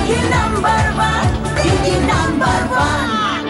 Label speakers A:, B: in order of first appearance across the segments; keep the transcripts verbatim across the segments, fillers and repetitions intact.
A: দিদি number one, Didi number one.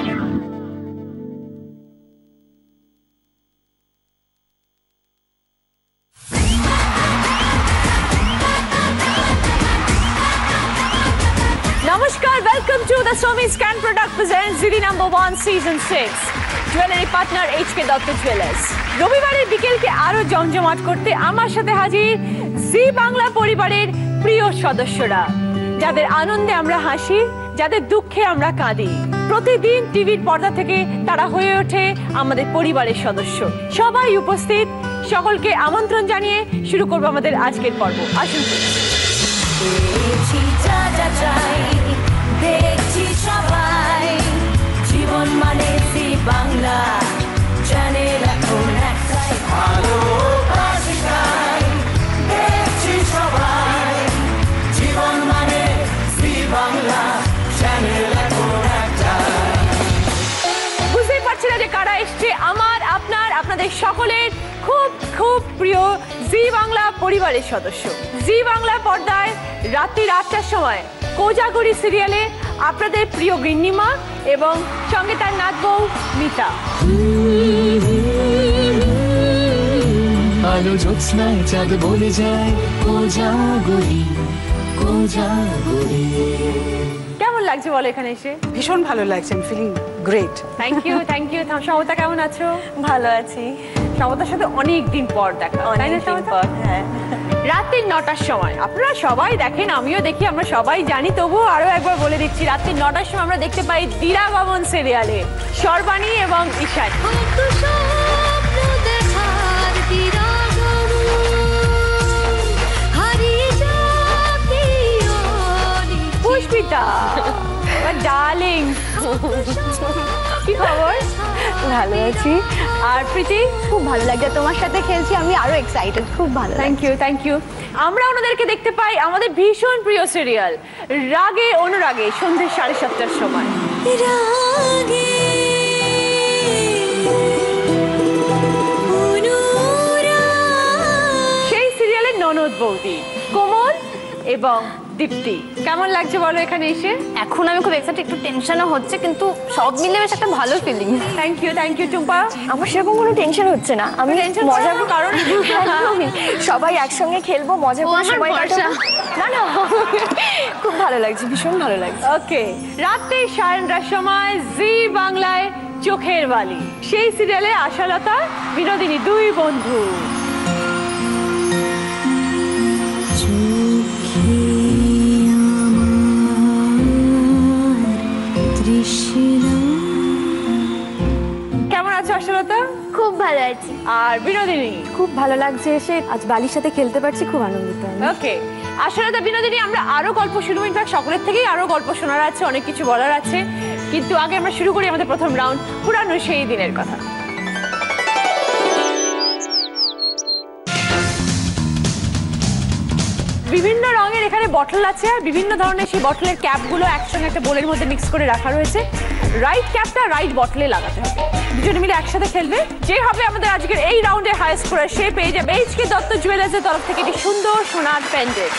B: Namaskar, welcome to the Somi Scan Product presents Didi Number One Season Six. Jewelry partner H K Datta Jewelers. রবিবারের বিকেলকে আরো জমজমাট করতে আমার সাথে হাজির জি বাংলা পরিবারের প্রিয় সদস্যরা, যাদের আনন্দে আমরা হাসি, যাদের দুঃখে আমরা কাঁদি। প্রতিদিন টিভির পর্দা থেকে তারা হয়ে ওঠে আমাদের পরিবারের সদস্য। সবাই উপস্থিত, সকলকে আমন্ত্রণ জানিয়ে শুরু করব আমাদের আজকের পর্ব। আসুন।
A: দেখছি যা যা চাই, দেখছি সবাই, জীবন মানে জি বাংলা চ্যানেল এখন একটাই, ভালোবাসি তাই, দেখছি সবাই, জীবন মানে জি বাংলা চ্যানেল এখন একটাই।
B: বুঝতেই পারছি না যে কারা এসছে, আমার আপনার আপনাদের সকলের খুব খুব প্রিয় জি বাংলা পরিবারের সদস্য। জি বাংলা পর্দায় রাত্রি আটটার সময় কোজাগরি সিরিয়ালে আপনাদের প্রিয় গিন্নিমা এবং সঙ্গে তার নাত বউ মিতা।
C: আলো জ্যোৎস্নায় চাঁদ বলে যায় কোজাগরি কোজাগরি।
B: কেমন লাগছে বলো এখানে এসে?
D: ভীষণ ভালো লাগছে, I am feeling great.
B: Thank you thank you. Samata কেমন আছো?
E: ভালো আছি।
B: সমতার সাথে অনেক দিন পর দেখা, তাই না সমতা?
E: হ্যাঁ।
B: রাত্রি নটার সময় আপনারা সবাই দেখেন, আমিও দেখি, আমরা সবাই জানি, তবুও আরো একবার বলে দিচ্ছি, রাত্রি নটার সময় আমরা দেখতে পাই দীরা বামন সিরিয়ালে সর্বাণী এবং ঈশান। পুষ্পিতা ডার্লিং, কি খবর?
E: ভালো আছি।
B: আর প্রীতি?
E: খুব ভালো লাগছে তোমার সাথে খেলছি, আমি আরো এক্সাইটেড, খুব ভালো।
B: Thank you thank you. আমরা ওনাদেরকে দেখতে পাই আমাদের ভীষণ প্রিয় সিরিয়াল রাগে অনুরাগে সন্ধ্যে সাড়ে সাতটার সময়।
A: রাগে
B: সেই সিরিয়ালের ননদ বৌদি কোমল এবং দীপ্তি। কেমন লাগছে বলো এখানে এসে?
E: এখন আমি খুব এক্সাইটেড, একটু টেনশনও হচ্ছে, কিন্তু সব মিলে বেশ একটা ভালো feeling.
B: Thank you thank you Tumpa.
E: আমার সেরকম কোনো টেনশন হচ্ছে না, আমি মজা
B: কারণ
E: সবাই একসঙ্গে খেলবো, মজা করে সময় কাটাবো। না না খুব ভালো লাগছে, ভীষণ ভালো লাগছে।
B: ওকে, রাত্রি সাড়ে নটার সময় জি বাংলায় চোখের বালি, সেই সিরিয়ালে আশালতা বিনোদিনী দুই বন্ধু। কেমন আছো আশালতা?
E: খুব ভালো আছি।
B: আর বিনোদিনী?
E: খুব ভালো লাগছে এসে, আজ বালির সাথে খেলতে পারছি, খুব আনন্দিত।
B: ওকে, আশালতা বিনোদিনী, আমরা আরো গল্প শুনবো, ইনফ্যাক্ট সকলের থেকেই আরো গল্প শোনার আছে, অনেক কিছু বলার আছে, কিন্তু আগে আমরা শুরু করি আমাদের প্রথম রাউন্ড, পুরানো সেই দিনের কথা। বিভিন্ন রঙের এখানে বটল আছে, আর বিভিন্ন ধরনের সেই বটলের ক্যাপগুলো একসঙ্গে একটা বোলের মধ্যে মিক্স করে রাখা রয়েছে। রাইট ক্যাপটা রাইট বটলে লাগাতে হবে, দুজনে মিলে একসাথে খেলবে। যে হবে আমাদের আজকের এই রাউন্ডে হাই স্কোরার, সে পেয়ে যাবে এইচ কে দত্ত জুয়েলার্সের তরফ থেকে একটি সুন্দর সোনার প্যান্ডেন্ট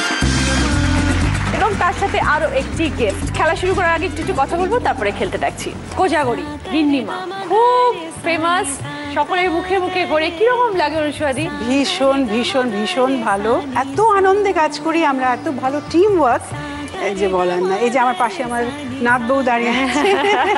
B: এবং তার সাথে আরো একটি গিফট। খেলা শুরু করার আগে একটু একটু কথা বলবো, তারপরে খেলতে ডাকছি। কোজাগরি গিন্নিমা খুব ফেমাস, সকলের মুখে মুখে করে। কিরকম লাগে অনুষ্বাদি?
D: ভীষণ ভীষণ ভীষণ ভালো, এত আনন্দে কাজ করি আমরা, এত ভালো টিম ওয়ার্ক, এই যে বলার না। এই যে আমার পাশে আমার নাত বউ দাঁড়িয়ে আছে।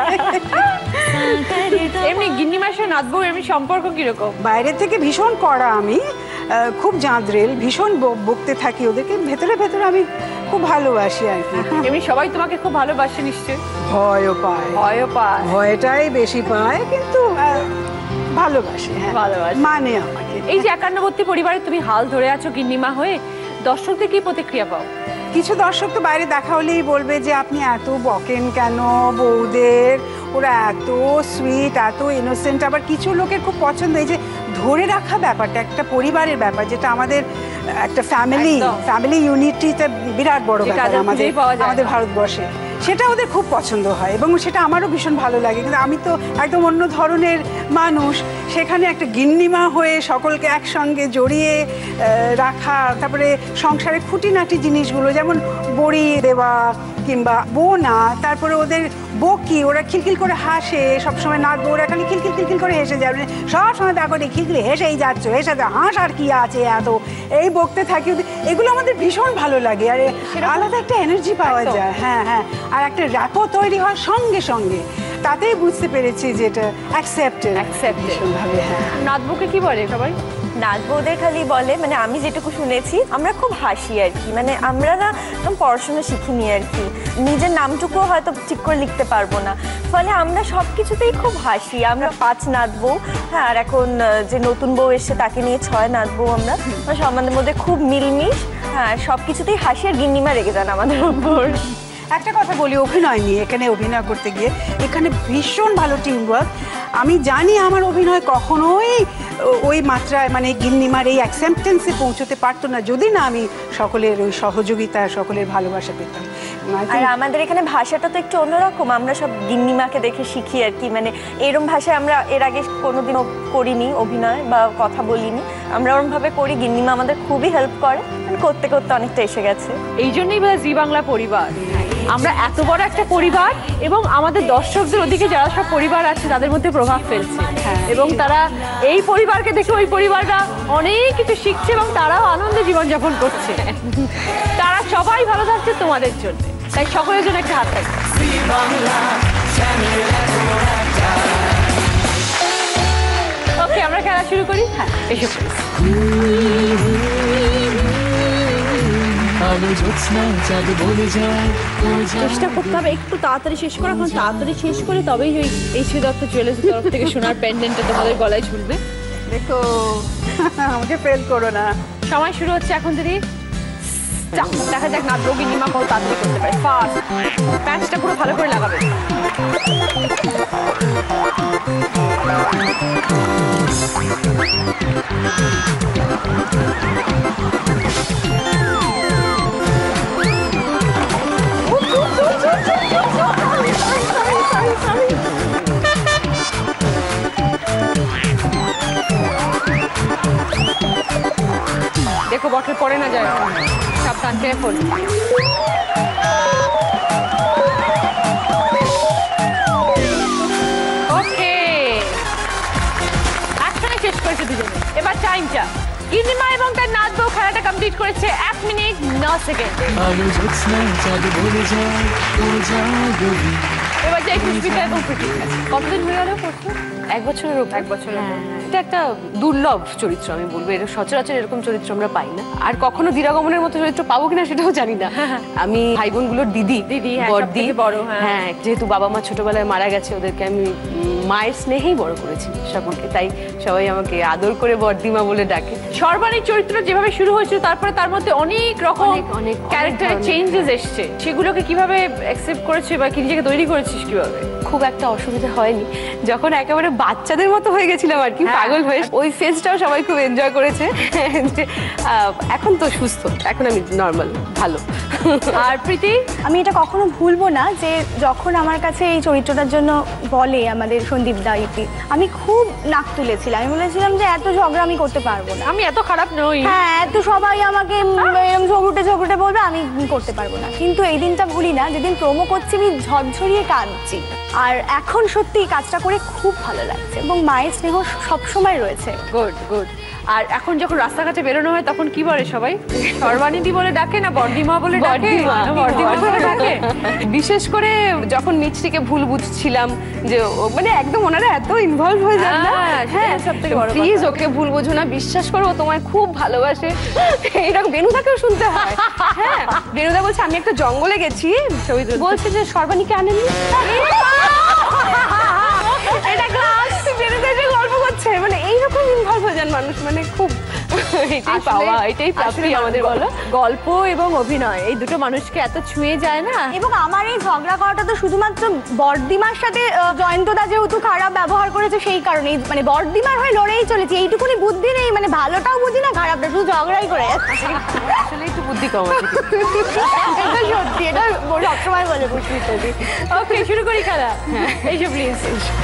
B: এমনি গিন্নিমার সাথে নাত বউ এমনি সম্পর্ক কিরকম?
D: বাইরে থেকে ভীষণ কড়া, আমি খুব জাঁদরেল, ভীষণ বকতে থাকি ওদেরকে, ভেতরে ভেতরে আমি খুব ভালোবাসি আর কি।
B: এমনি সবাই তোমাকে খুব ভালোবাসে নিশ্চয়ই?
D: ভয়ও পায়,
B: ভয়ও পায়,
D: ভয়টাই বেশি পায়, কিন্তু ভালোবাসে,
B: ভালোবাসে,
D: মানে আমাকে।
B: এই যে একান্নবর্তী পরিবারে তুমি হাল ধরে আছো গিন্নিমা হয়ে, দর্শকদের কি প্রতিক্রিয়া পাও?
D: কিছু দর্শক তো বাইরে দেখা হলেই বলবে যে আপনি এত বকেন কেন বউদের, ওরা এত সুইট, এত ইনোসেন্ট। আবার কিছু লোকের খুব পছন্দ এই যে ধরে রাখা ব্যাপারটা, একটা পরিবারের ব্যাপার, যেটা আমাদের একটা ফ্যামিলি ফ্যামিলি ইউনিটিতে বিরাট বড় ব্যাপার আমাদের আমাদের ভারতবর্ষে, সেটা ওদের খুব পছন্দ হয় এবং সেটা আমারও ভীষণ ভালো লাগে। কিন্তু আমি তো একদম অন্য ধরনের মানুষ, সেখানে একটা গিন্নিমা হয়ে সকলকে একসঙ্গে জড়িয়ে রাখা, তারপরে সংসারে খুঁটিনাটি জিনিসগুলো যেমন বড়ি দেওয়া কিংবা বোনা, তারপরে ওদের বকি, ওরা খিলখিল করে হাসে সবসময়, নাচবো ওরা খালি খিলখিল খিলখিল করে হেসে যাবে, সবসময় দেখো খিলখিল হেসেই যাচ্ছ, হেসে হাঁস আর কি আছে এত, এই বকতে থাকি। এগুলো আমাদের ভীষণ ভালো লাগে, আর আলাদা একটা এনার্জি পাওয়া যায়। হ্যাঁ হ্যাঁ, আর একটা র্যাপো তৈরি হওয়ার সঙ্গে সঙ্গে তাতেই বুঝতে পেরেছি যে এটা অ্যাকসেপ্টেড
B: অ্যাকসেপ্টেড
D: ভাবে। হ্যাঁ,
B: নাচবোকে কি বলে সবাই?
E: নাচবো ওদের খালি বলে, মানে আমি যেটুকু শুনেছি, আমরা খুব হাসি আর কি, মানে আমরা না একদম পড়াশোনা শিখিনি আর কি, নিজের নামটুকুও হয়তো ঠিক করে লিখতে পারবো না, ফলে আমরা সব কিছুতেই খুব হাসি। আমরা পাঁচ নাচবো, হ্যাঁ, আর এখন যে নতুন বউ এসে তাকে নিয়ে ছয় নাচবো আমরা, আমাদের মধ্যে খুব মিলমিশ, হ্যাঁ, সব কিছুতেই হাসি, আর গিন্নিমা রেগে যান আমাদের উপর।
D: একটা কথা বলি অভিনয় নিয়ে, এখানে অভিনয় করতে গিয়ে এখানে ভীষণ ভালো টিম ওয়ার্ক। আমি জানি আমার অভিনয় কখনোই ওই মাত্রায় মানে গিন্নিমার এই অ্যাকসেপ্টেন্সে পৌঁছতে পারতো না যদি না আমি সকলের ওই সহযোগিতা, সকলের ভালোবাসা পেতাম।
E: আর আমাদের এখানে ভাষাটা তো একটু অন্যরকম, আমরা সব গিন্নিমাকে দেখে শিখি আর কি, মানে এরম ভাষায় আমরা এর আগে কোনোদিনও করিনি অভিনয় বা কথা বলিনি, আমরা ওরমভাবে করি, গিন্নিমা আমাদের খুবই হেল্প করে, করতে করতে অনেকটা এসে গেছে।
B: এই জন্যই বলে জি বাংলা পরিবার, আমরা এত বড় একটা পরিবার এবং আমাদের দর্শকদের ওদিকে যারা সব পরিবার আছে তাদের মধ্যে প্রভাব ফেলছে, এবং তারা এই পরিবারকে দেখে ওই পরিবাররা অনেক কিছু শিখছে এবং তারাও আনন্দে জীবনযাপন করছে। তারা সবাই ভালো থাকছে তোমাদের জন্য, তাই সকলের জন্য একটা হাত থাকবে। ওকে, আমরা খেলা শুরু করি। হ্যাঁ, এসো।
C: আলো জ্যোৎস্নায় চাঁদ বলে যায়,
B: চেষ্টা করতে হবে একটু তাড়াতাড়ি শেষ করা, কারণ তাড়াতাড়ি শেষ করে তবেই ওই এইচ পি দত্ত জুয়েলার্সের তরফ থেকে সোনার প্যান্ডেন্টটা তোমাদের গলায় ঝুলবে।
D: দেখো, আমাকে ফেল করো না।
B: সময় শুরু হচ্ছে এখন দিদি। দেখা যাক নাচবো গিন্নিমা কত তাড়াতাড়ি করতে পারে। ফার্স্ট প্যাঁচটা পুরো ভালো করে লাগাবে। দেখো বটল পড়ে না যায়, সাবধান, কেয়ারফুল। ওকে, একসঙ্গে শেষ করেছে দুজনে। এবার টাইমটা গিন্নিমা এবং তার নাচবো খেলাটা কমপ্লিট করেছে এক মিনিট ন সেকেন্ড।
C: আলো জ্যোৎস্নায় চাঁদ বলে যায়, ও জাগরি।
B: এবার যাই পুষ্পিতা এবং প্রীতি। কতদিন হয়ে গেল করছো?
F: এক বছরের উপর।
B: এক বছরের উপর।
F: এটা একটা দুর্লভ চরিত্র, আমি বলবো, এটা সচরাচর এরকম চরিত্র আমরা পাই না, আর কখনো দিরাগমনের মতো চরিত্র পাবো কিনা সেটাও জানি না। আমি ভাই বোনগুলোর দিদি,
B: দিদি, হ্যাঁ,
F: বড়দি,
B: সবথেকে বড়। হ্যাঁ,
F: হ্যাঁ, যেহেতু বাবা মা ছোটবেলায় মারা গেছে, ওদেরকে আমি মায়ের স্নেহেই বড় করেছি সকলকে, তাই সবাই আমাকে আদর করে বড়দিমা বলে ডাকে।
B: সর্বাণীর চরিত্র যেভাবে শুরু হয়েছিল, তারপরে তার মধ্যে অনেক রকম
F: অনেক অনেক
B: ক্যারেক্টারের চেঞ্জেস এসছে, সেগুলোকে কিভাবে অ্যাকসেপ্ট করেছে বা কি নিজেকে তৈরি করেছিস কিভাবে?
F: খুব একটা অসুবিধা হয়নি, যখন একেবারে বাচ্চাদের মতো হয়ে গেছিলাম আর কি, পাগল হয়ে, ওই ফেজটাও সবাই খুব এনজয় করেছে। এখন তো সুস্থ, এখন আমি নর্মাল, ভালো।
B: আর প্রীতি?
E: আমি এটা কখনো ভুলবো না যে যখন আমার কাছে এই চরিত্রটার জন্য বলে আমাদের সন্দীপ দা ইতি, আমি খুব নাক তুলেছিলাম, আমি বলেছিলাম যে এত ঝগড়া আমি করতে পারবো না,
B: আমি এত খারাপ নই,
E: হ্যাঁ, এত সবাই আমাকে এরকম ঝগড়ুটে ঝগড়ুটে বলবে, আমি করতে পারবো না। কিন্তু এই দিনটা ভুলি না, যেদিন প্রোমো করছি আমি ঝরঝরিয়ে কাঁদছি, আর এখন সত্যি কাজটা করে খুব ভালো লাগছে এবং মায়ের স্নেহ সবসময় রয়েছে।
B: Good good. আর এখন যখন রাস্তাঘাটে বেরোনো হয় তখন কি বলে সবাই? সর্বাণীদি বলে ডাকে না বড়দিমা বলে ডাকে? বড়দিমা বলে ডাকে।
F: বিশেষ করে যখন মিষ্টিকে ভুল বুঝছিলাম যে ও- মানে একদম ওনারা এত ইনভলভ হয়ে যান না,
B: হ্যাঁ,
F: হ্যাঁ,
B: সেটাই সবথেকে বড় কথা।
F: প্লিজ ওকে ভুল বোঝো না, বিশ্বাস করো ও তোমায় খুব ভালোবাসে। এইরকম বেনুদাকেও শুনতে হয়। হ্যাঁ, বেনুদা বলছে আমি একটা জঙ্গলে গেছি, বলছে যে সর্বাণীকে আনেননি। এটা ক্লাস বেনুদা যে গল্প করছে, মানে এইরকম ইনভলভ হয়ে যান মানুষ, মানে খুব এটাই পাওয়া, এটাই প্রাপ্তি আমাদের, বলো।
B: গল্প এবং অভিনয় এই দুটো মানুষকে এত ছুঁয়ে যায় না।
E: এবং আমার এই ঝগড়া করাটা তো শুধুমাত্র বড়দিমার সাথে আহ, জয়ন্তদা যেহেতু খারাপ ব্যবহার করেছে সেই কারণেই, মানে বড়দিমার হয়ে লড়েই চলেছে, এইটুকুনি বুদ্ধি নেই, মানে ভালোটাও বুঝি না খারাপটা, শুধু ঝগড়াই করে যাচ্ছে।
F: আসলে একটু বুদ্ধি কম আছে।
E: এটা সত্যি, এটা সবসময় বলে পুষ্পিতাদি।
B: ওকে, শুরু করি খেলা। এইসো প্লিজ।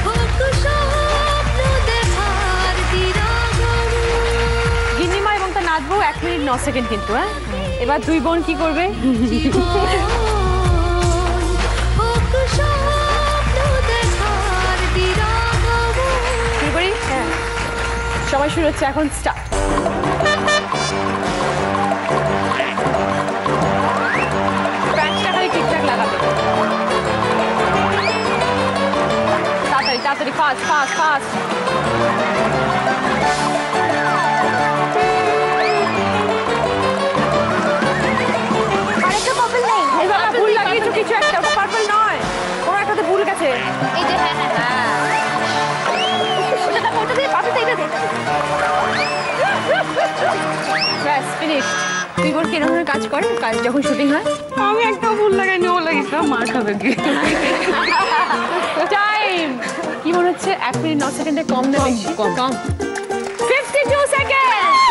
B: গিন্নিমা এবং তার নাচবো এক মিনিট ন সেকেন্ড কিন্তু। হ্যাঁ, এবার দুই বোন কি করবে? সময় শুরু হচ্ছে এখন, স্টার্ট। প্যান্টটা খালি ঠিকঠাক লাগাবে। তাড়াতাড়ি তাড়াতাড়ি, ফাস্ট ফাস্ট ফাস্ট।
E: আরেকটা পার্পল নেই।
B: এই বাবা ভুল লাগিয়েছো কিছু একটা, ওটা পার্পল নয়, কোনো একটাতে ভুল গেছে।
E: এই যে হ্যাঁ হ্যাঁ হ্যাঁ ওটা ওটা দিয়ে পার্পল এইটা দে।
B: ব্যাস ফিনিশ। তুই বোন কিরকম ভাবে কাজ করে কাজ যখন শুটিং হয়?
F: আমি একটা ভুল লাগাইনি, ও লাগিস না, মার খাবে কি।
B: টাইম কি মনে হচ্ছে? এক মিনিট ন সেকেন্ডে কম দেবে? কম কম ফিফটি টু সেকেন্ড।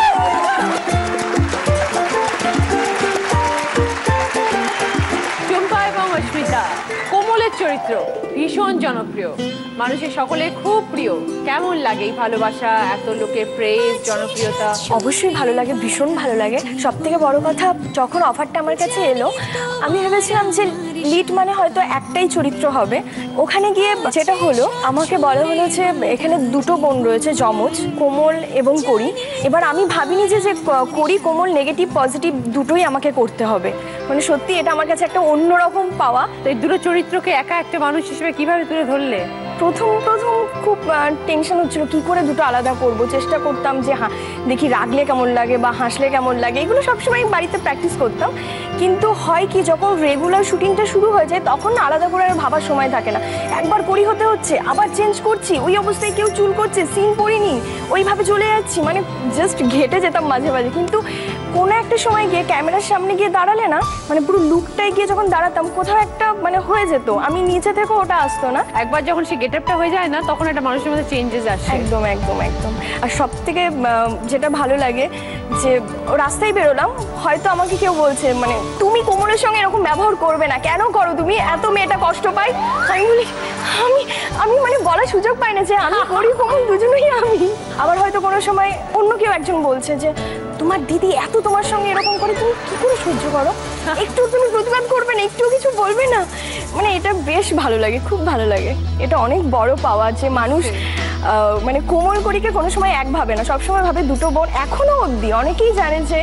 B: টুম্পা এবং অস্মিতা কোমলের চরিত্র ভীষণ জনপ্রিয়, মানুষের সকলের খুব প্রিয়। কেমন লাগে এই ভালোবাসা, এত লোকের প্রেজ, জনপ্রিয়তা?
E: অবশ্যই ভালো লাগে, ভীষণ ভালো লাগে। সব থেকে বড় কথা, যখন অফারটা আমার কাছে এলো আমি ভেবেছিলাম যে লিড মানে হয়তো একটাই চরিত্র হবে। ওখানে গিয়ে যেটা হলো, আমাকে বলা হলো যে এখানে দুটো বোন রয়েছে যমজ, কোমল এবং করি। এবার আমি ভাবিনি যে যে করি কোমল নেগেটিভ পজিটিভ দুটোই আমাকে করতে হবে। মানে সত্যি এটা আমার কাছে একটা অন্যরকম পাওয়া।
B: তো এই দুটো চরিত্রকে একা একটা মানুষ হিসেবে কিভাবে তুলে ধরলে?
E: প্রথম প্রথম খুব টেনশন হচ্ছিল কি করে দুটো আলাদা করব। চেষ্টা করতাম যে হ্যাঁ দেখি রাগলে কেমন লাগে বা হাসলে কেমন লাগে, এগুলো সবসময় বাড়িতে প্র্যাকটিস করতাম। কিন্তু হয় কি, যখন রেগুলার শুটিংটা শুরু হয়ে যায় তখন না আলাদা করে আর ভাবার সময় থাকে না। একবার করি হতে হচ্ছে, আবার চেঞ্জ করছি, ওই অবস্থায় কেউ চুল করছে, সিন পড়িনি, ওইভাবে চলে যাচ্ছি, মানে জাস্ট ঘেটে যেতাম মাঝে মাঝে। কিন্তু কোনো একটা সময় গিয়ে ক্যামেরার সামনে গিয়ে দাঁড়ালে না, মানে পুরো লুকটাই গিয়ে যখন দাঁড়াতাম কোথাও একটা মানে হয়ে যেত, আমি নিচে থেকে ওটা আসতো না।
B: একবার যখন সে গেটআপটা হয়ে যায় না, তখন একটা মানুষের মধ্যে চেঞ্জেস আসে।
E: একদম একদম একদম। আর সব থেকে যেটা ভালো লাগে যে রাস্তায় বেরোলাম, হয়তো আমাকে কেউ বলছে মানে তুমি কোমলের সঙ্গে এরকম ব্যবহার করবে না, কেন করো তুমি, এত মেয়েটা কষ্ট পাই। আমি বলি আমি আমি মানে বলার সুযোগ পাই না যে আমি করি কোমল দুজনেই আমি। আবার হয়তো কোনো সময় অন্য কেউ একজন বলছে যে তোমার দিদি এত তোমার সঙ্গে এরকম করে, তুমি কি করে সহ্য করো, একটু তুমি প্রতিবাদ করবে না, একটু কিছু বলবে না। মানে এটা বেশ ভালো লাগে, খুব ভালো লাগে। এটা অনেক বড় পাওয়া যে মানুষ মানে কোমল করিকে কোনো সময় এক ভাবে না, সবসময় ভাবে দুটো বোন। এখনো অবধি অনেকেই জানে যে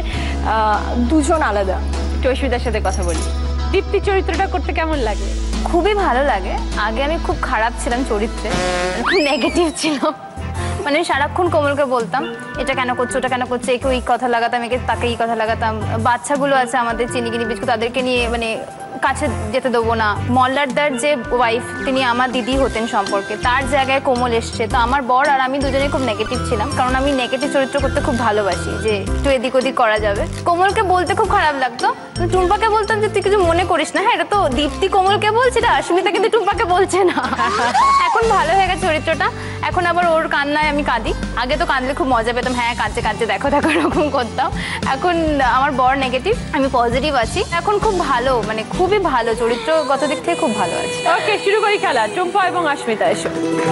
E: দুজন আলাদা।
B: অস্মিতার সাথে কথা বলি, দীপ্তি চরিত্রটা করতে কেমন লাগে?
G: খুবই ভালো লাগে। আগে আমি খুব খারাপ ছিলাম চরিত্রে, খুব নেগেটিভ ছিল, মানে সারাক্ষণ কোমলকে বলতাম এটা কেন করছো, ওটা কেন করছো, একে এই কথা লাগাতাম, একে তাকে এই কথা লাগাতাম। বাচ্চাগুলো আছে আমাদের চিনিগিনি বিস্কুট, তাদেরকে নিয়ে মানে কাছে যেতে দেবো না। মল্লারদার যে ওয়াইফ, তিনি আমার দিদি হতেন সম্পর্কে, তার জায়গায় কোমল এসছে। তো আমার বর আর আমি দুজনেই খুব নেগেটিভ ছিলাম, কারণ আমি নেগেটিভ চরিত্র করতে খুব ভালোবাসি, যে একটু এদিক ওদিক করা যাবে। কোমলকে বলতে খুব খারাপ লাগতো, টুম্পাকে বলতাম যে তুই কিছু মনে করিস না, হ্যাঁ এটা তো দীপ্তি কোমলকে বলছে, এটা অস্মিতা কিন্তু টুম্পাকে বলছে না। এখন ভালো হয়ে গেছে চরিত্রটা, এখন আবার ওর কান্নায় আমি কাঁদি। আগে তো কাঁদলে খুব মজা পেতাম, হ্যাঁ কাঁদছে কাঁদছে দেখো দেখো এরকম করতাম। এখন আমার বর নেগেটিভ, আমি পজিটিভ আছি। এখন খুব ভালো, মানে খুবই ভালো, চরিত্রগত দিক থেকে খুব ভালো আছে।
B: ওকে, শুরু করি খেলা। টুম্পা এবং অস্মিতা এসো।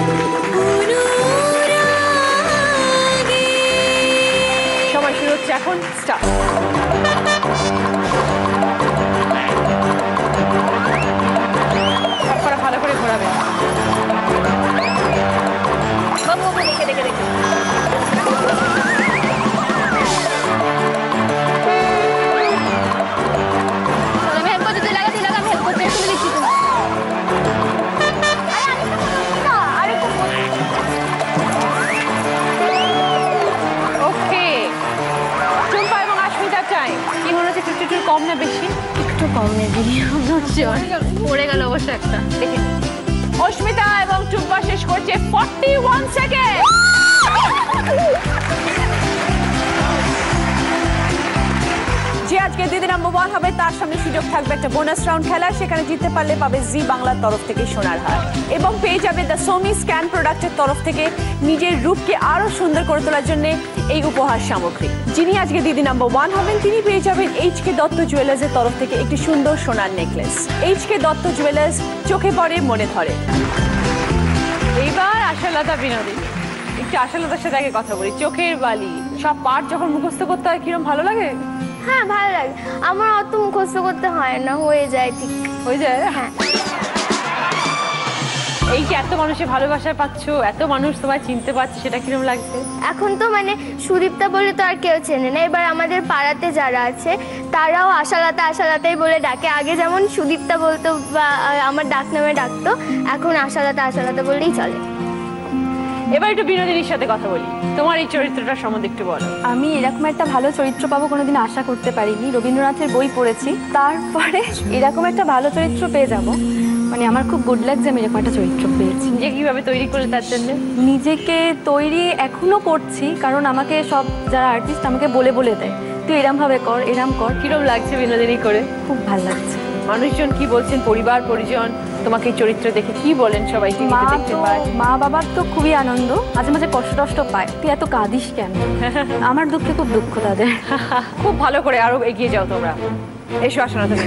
B: সময় শুরু হচ্ছে এখন, স্টার্ট। সবকটা ভালো করে ঘোরাবে।
G: দেখে দেখে দেখে আমি হেল্প করতে, তুই লাগা তুই লাগা, আমি হেল্প করতে শুনে দিচ্ছি।
B: ওকে, টুম্পা এবং অস্মিতার টাইম কি মনে হচ্ছে? একটু একটু কম না বেশি?
G: একটু কম নেবি, পড়ে গেল অবশ্য একটা। দেখে
B: অস্মিতা এবং টুম্পা শেষ করছে ফর্টি ওয়ান সেকেন্ড। যে আজকে দিদি নাম্বার ওয়ান হবে তার সামনে সুযোগ থাকবে একটা বোনাস রাউন্ড খেলা, সেখানে জিততে পারলে পাবে জি বাংলার তরফ থেকে সোনার হার এবং পেয়ে যাবে দ্য সোমি স্ক্যান প্রোডাক্টের তরফ থেকে নিজের রূপকে আরো সুন্দর করে তোলার জন্য এই উপহার সামগ্রী। যিনি আজকে দিদি নাম্বার ওয়ান হবেন তিনি পেয়ে যাবেন এইচ কে দত্ত জুয়েলার্সের তরফ থেকে একটি সুন্দর সোনার necklace. H K Dutta jewellers, চোখে পড়ে মনে ধরে। এইবার আশালতা বিনোদিনী, একটু আশালতার সাথে আগে কথা বলি। চোখের বালি সব পাঠ যখন মুখস্থ করতে হয় কিরম ভালো লাগে?
H: হ্যাঁ ভালো লাগে, আমার অত মুখস্থ করতে হয় না, হয়ে যায় ঠিক
B: হয়ে যায়।
H: হ্যাঁ।
B: এই যে এত মানুষের ভালোবাসা পাচ্ছ, এত মানুষ তোমায় চিনতে পারছে, সেটা কিরকম লাগছে?
H: এখন তো মানে সুদীপ্তা বলে তো আর কেউ চেনে না, এবার আমাদের পাড়াতে যারা আছে তারাও আশালতা আশালতাই বলে ডাকে। আগে যেমন সুদীপ্তা বলতো বা আমার ডাক নামে ডাকতো, এখন আশালতা আশালতা বললেই চলে।
B: এবার একটু বিনোদিনীর সাথে কথা বলি, তোমার এই চরিত্রটা সম্বন্ধে একটু বলো।
E: আমি এরকম একটা ভালো চরিত্র পাবো কোনোদিন আশা করতে পারিনি। রবীন্দ্রনাথের বই পড়েছি, তারপরে এরকম একটা ভালো চরিত্র পেয়ে যাব, মানে আমার খুব গুড লাগছে আমি এরকম একটা চরিত্র পেয়েছি।
B: নিজে কিভাবে তৈরি করলে তার জন্য?
E: নিজেকে তৈরি এখনো করছি, কারণ আমাকে সব যারা আর্টিস্ট আমাকে বলে বলে দেয় তুই এরম ভাবে কর, এরম কর।
B: কিরকম লাগছে বিনোদিনী করে?
E: খুব ভালো লাগছে।
B: মানুষজন কি বলছেন, পরিবার পরিজন তোমাকে এই চরিত্র দেখে কি বলেন? সবাই
E: মা তো মা বাবার তো খুবই আনন্দ, মাঝে মাঝে কষ্ট টষ্ট পায়, তুই এত কাঁদিস কেন? আমার দুঃখে খুব দুঃখ তাদের।
B: খুব ভালো করে আরো এগিয়ে যাও তোমরা। এসো আসনা তুমি।